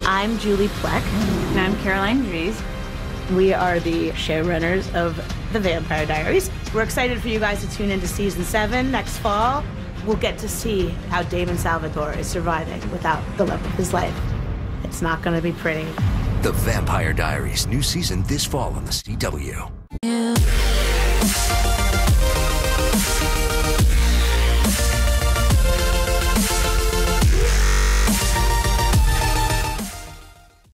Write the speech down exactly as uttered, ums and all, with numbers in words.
I'm Julie Pleck. And I'm Caroline Dries. We are the showrunners of The Vampire Diaries. We're excited for you guys to tune into season seven next fall. We'll get to see how Damon Salvatore is surviving without the love of his life. It's not going to be pretty. The Vampire Diaries, new season this fall on the C W. Yeah.